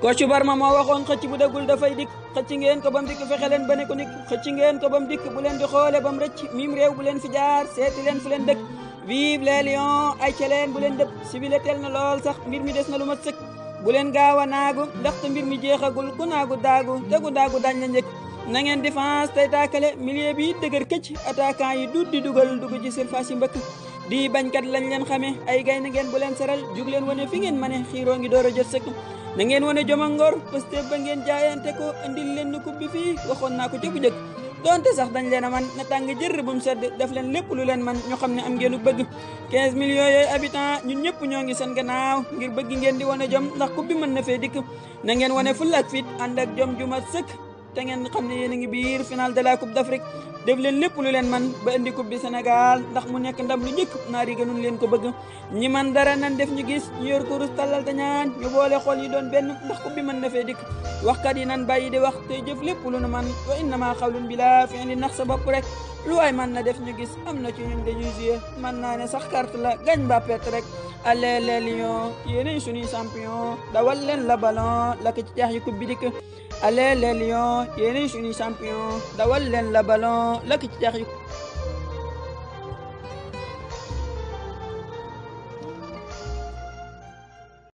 Kocc Barma moo waxoon xëcc bu dëggul dafay dikk xëcc ngeen ko bam dikk fexe leen ba ne ko nik xëcc ngeen ko bam dikk bu leen di xoole bam rëcc mim réew bu leen fi jaar seeti leen fu leen dëkk vive les lions ay ca leen bu leen dëpp sibile tel na lool sax mbir mi des na lu mat sëkk bu leen gaaw a naagu ndaxte mbir mi jeexagul ku naagu daagu tegu daagu dañ la njëkk na ngeen défense tey taakale milieu bi dëgër këcc attaquant yi dut di dugal dugg ci surface yi mbëkk di bañkat lañ leen xame ay gay na ngeen bu leen saral jug leen wane fi ngeen mane xiiroo ngi door a jot sëkk na ngeen wane jom ak ngor Pastef ba ngeen jaayante ko andil leen nu coupe bi fii waxoon naa ko ca bu njëkk donte sax dañ leen a man na tàng jër bu mu sedd def leen lépp lu leen man ñu xam ne am ngeenu bëgg 15 millions yooyu habitants ñun ñëpp ñoo ngi seen gannaaw ngir bëgg ngeen di wane jom ndax coupe bi mën na fee dikk na ngeen wane fulla ak fit ànd ak jom ju mat sëkk te ngeen xam ne yéen a ngi biir final de la coupe d'Afrique def leen lépp lu leen man ba indi coupe bi Sénégal ndax mu nekk ndam lu njëkk naar yi gënuñ leen ko bëgg ñi man dara nan def ñu gis ñu yor kurus tallal te ñaan ñu boole xol yi doon benn ndax coupe bi mën na fee dikk waxkat yi nan bàyyi di wax te jëf lépp lu nu man wa innama xawlun bila fi'li nax sa bopp rek lu waay man na def ñu gis am na ci ñun dañuy jouer man naa ne sax carte la gañ ba perte rek allez les lions yéenay suñuy champion dawal leen la ballon la ko ci jaax yi coupe bi dikk allez les lions yéenay suñuy champion dawal leen la ballon la ko ci jaax yi